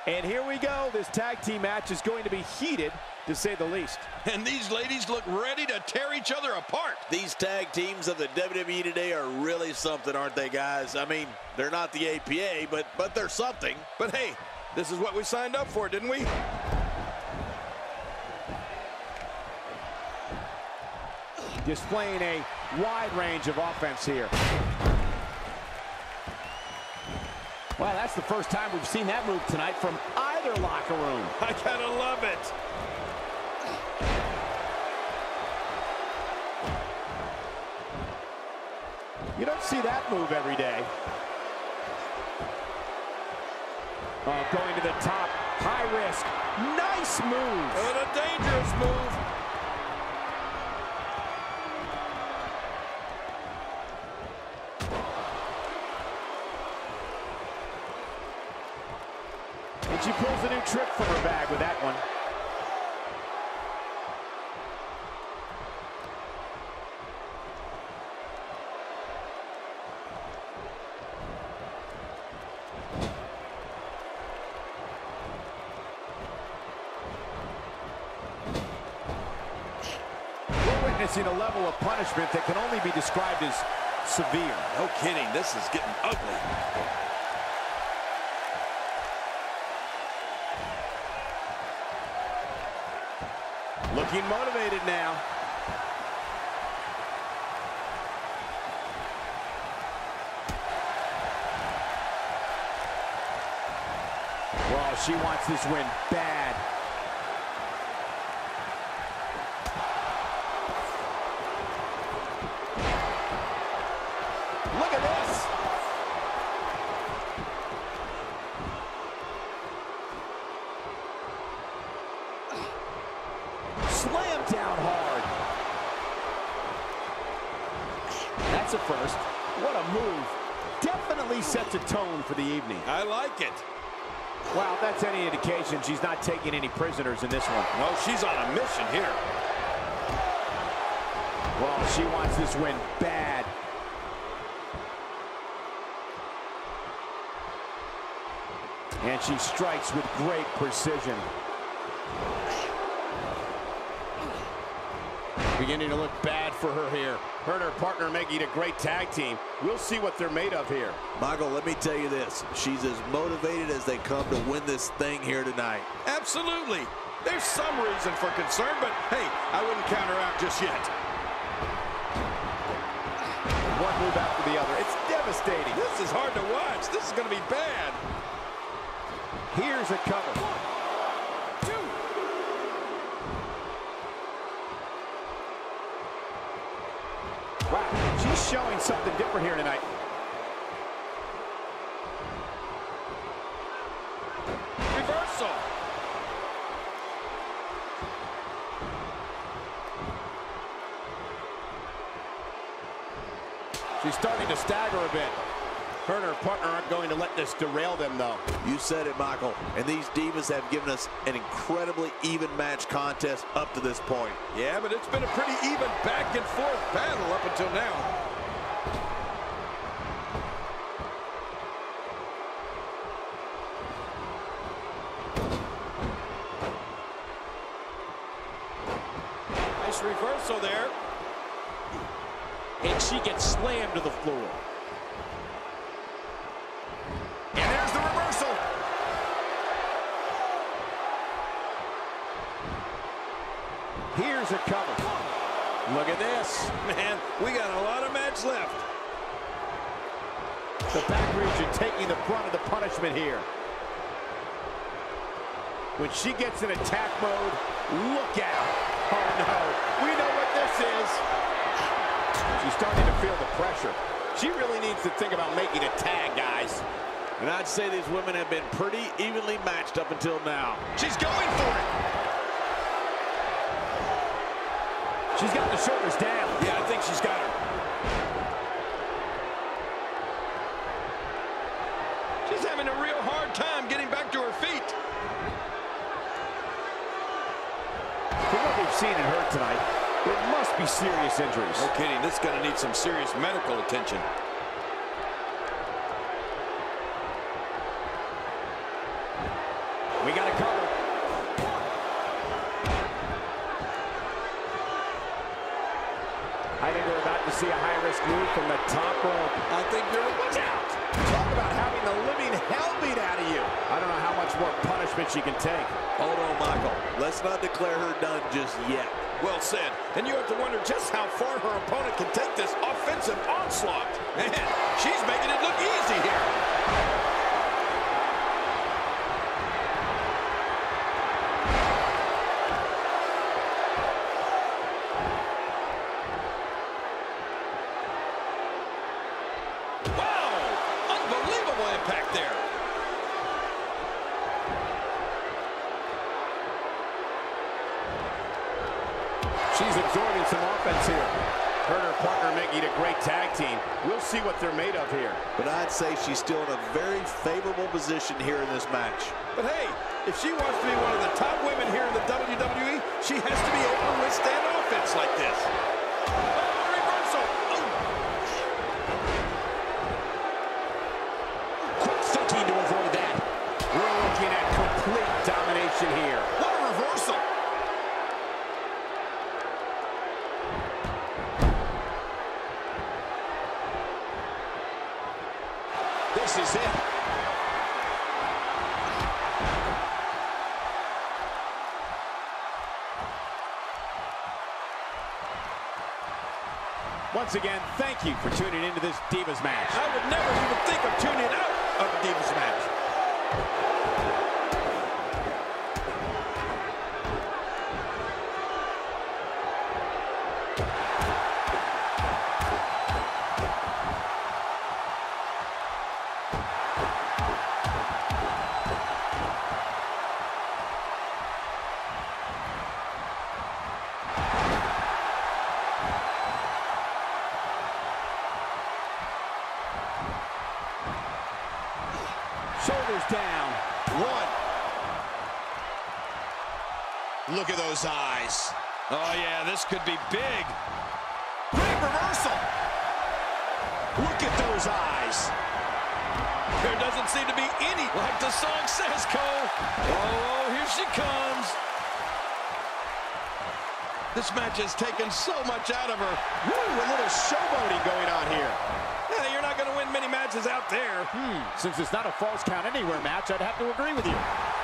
And here we go. This tag team match is going to be heated, to say the least. And these ladies look ready to tear each other apart. These tag teams of the WWE today are really something, aren't they, guys? I mean, they're not the APA, but they're something. But hey, this is what we signed up for, didn't we? Displaying a wide range of offense here. Well, that's the first time we've seen that move tonight from either locker room. I gotta love it. You don't see that move every day. Oh, going to the top, high risk, nice move. And a dangerous move. And she pulls a new trick from her bag with that one. We're witnessing a level of punishment that can only be described as severe. No kidding, this is getting ugly. Looking motivated now. Well, she wants this win bad. Look at this. Slam down hard. That's a first. What a move. Definitely sets a tone for the evening. I like it. Wow, if that's any indication, she's not taking any prisoners in this one. No, she's on a mission here. Well, she wants this win bad. And she strikes with great precision. Beginning to look bad for her here. Her and her partner making a great tag team. We'll see what they're made of here. Michael, let me tell you this. She's as motivated as they come to win this thing here tonight. Absolutely. There's some reason for concern, but hey, I wouldn't count her out just yet. One move after the other. It's devastating. This is hard to watch. This is going to be bad. Here's a cover. 1, 2. Wow, she's showing something different here tonight. Reversal. She's starting to stagger a bit. Her and her partner aren't going to let this derail them, though. You said it, Michael. And these divas have given us an incredibly even match contest up to this point. Yeah, but it's been a pretty even back and forth battle up until now. Nice reversal there. And she gets slammed to the floor. And there's the reversal. Here's a cover. Look at this. Man, we got a lot of match left. The back region taking the brunt of the punishment here. When she gets in attack mode, look out. Oh no, we know what this is. She's starting to feel the pressure. She really needs to think about making a tag, guys. And I'd say these women have been pretty evenly matched up until now. She's going for it. She's got the shoulders down. Yeah, I think she's got her. She's having a real hard time getting back to her feet. For what we've seen and heard tonight, it must be serious injuries. No kidding, this is going to need some serious medical attention. We got a cover. I think we're about to see a high-risk move from the top rope. I think you're... Watch out! Talk about having the living hell beat out of you. I don't know how much more punishment she can take. Hold on, Michael. Let's not declare her done just yet. Well said. And you have to wonder just how far her opponent can take this offensive onslaught. Man, she's making it look easy here. Wow! Unbelievable impact there. She's absorbing some offense here. Her and her partner making a great tag team. We'll see what they're made of here. But I'd say she's still in a very favorable position here in this match. But hey, if she wants to be one of the top women here in the WWE, she has to be able to withstand offense like this. Oh, reversal! Oh. Quick thinking to avoid that. We're looking at complete domination here. What a reversal! This is it. Once again, thank you for tuning into this Divas match. I would never even think of tuning out of a Divas match. Shoulders down. One. Look at those eyes. Oh, yeah, this could be big. Great reversal. Look at those eyes. There doesn't seem to be any, like the song says, Cole. Oh, here she comes. This match has taken so much out of her. Woo, a little showboating going on here. Yeah, you're not going to win many matches out there. Since it's not a false count anywhere match, I'd have to agree with you.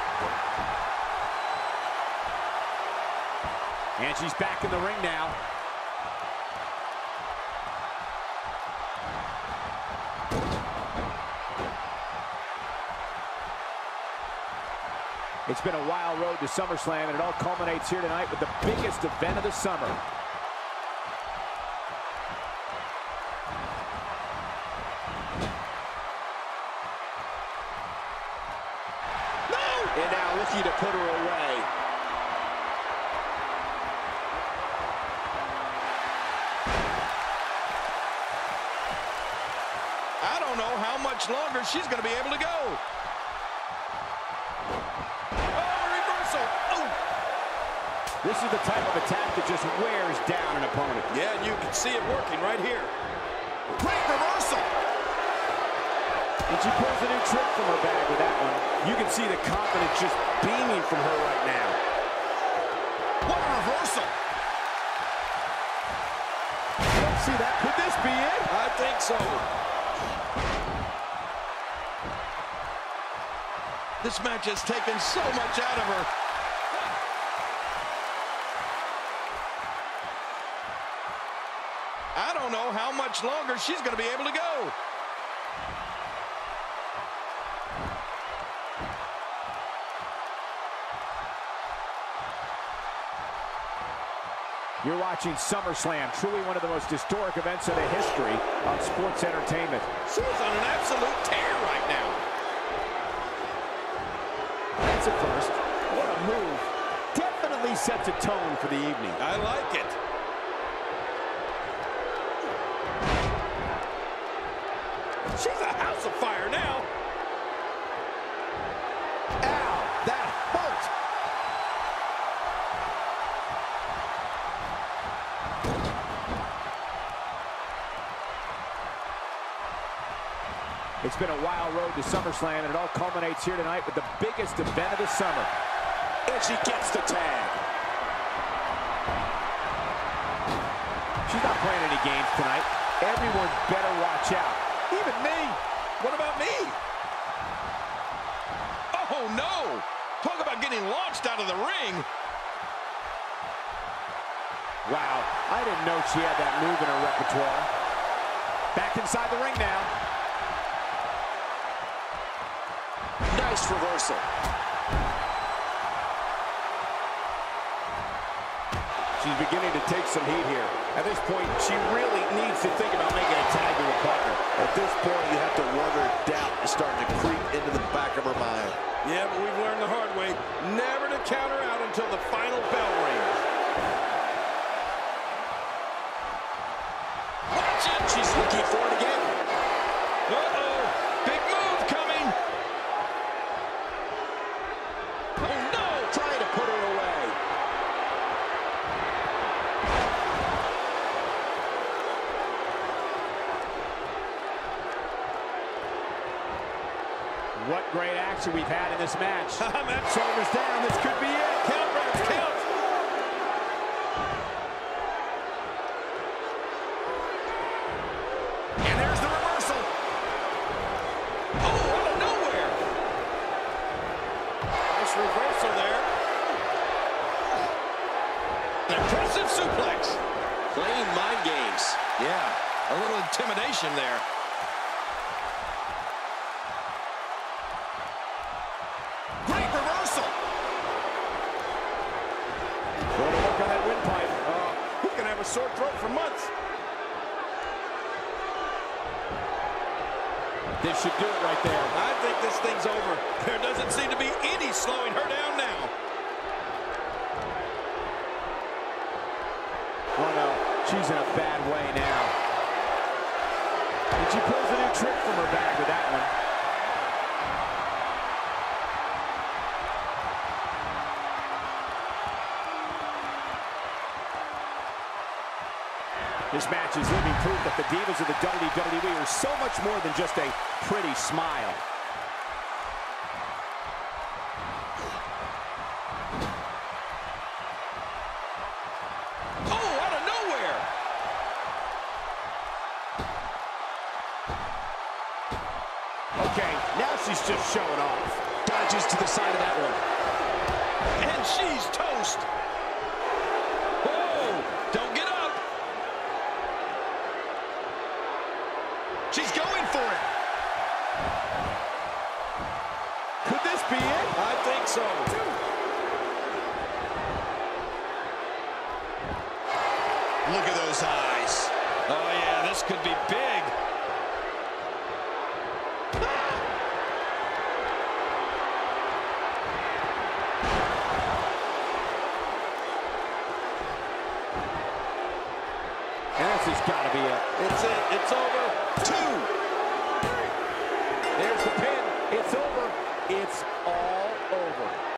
And she's back in the ring now. It's been a wild road to SummerSlam, and it all culminates here tonight with the biggest event of the summer. And now looking to put her away. I don't know how much longer she's going to be able to go. Oh, reversal. Oh. This is the type of attack that just wears down an opponent. Yeah, and you can see it working right here. Great reversal. And she pulls a new trick from her bag with that one. You can see the confidence just beaming from her right now. What a reversal. Let's see that. Could this be it? I think so. This match has taken so much out of her. I don't know how much longer she's going to be able to go. You're watching SummerSlam, truly one of the most historic events in the history of sports entertainment. She's on an absolute tear right now. That's a first. What a move. Definitely sets a tone for the evening. I like it. She's a house of fire now. Ow, that hurt. It's been a wild long road to SummerSlam, and it all culminates here tonight with the biggest event of the summer. And she gets the tag. She's not playing any games tonight. Everyone better watch out. Even me. What about me? Oh, no. Talk about getting launched out of the ring. Wow, I didn't know she had that move in her repertoire. Back inside the ring now. Nice reversal. She's beginning to take some heat here. At this point, she really needs to think about making a tag to her partner. At this point, you have to wonder if doubt is starting to creep into the back of her mind. Yeah, but we've learned the hard way never to count her out until the final bell rings. Watch it! She's looking for it again. Uh-oh! Big move coming! Oh, no! Trying to put her away. What great action we've had in this match. That's Shoulders down, this could be it. count, Reigns, count! And there's the reversal. Oh, out of nowhere! Nice reversal there. An impressive suplex. Playing mind games. Yeah, a little intimidation there. Great reversal. Going to work on that windpipe. Who can have a sore throat for months? This should do it right there. I think this thing's over. There doesn't seem to be any slowing her down now. Oh no, she's in a bad way now. And she pulls a new trick from her bag with that one. This match is living proof that the divas of the WWE are so much more than just a pretty smile. Oh, out of nowhere. Okay, now she's just showing off. Dodges to the side of that one. And she's toast. Whoa, don't get up. She's going for it. Could this be it? I think so. Look at those eyes. Oh, yeah, this could be big. And this has got to be it. It's it. It's over. 2. There's the pin. It's over. It's all over.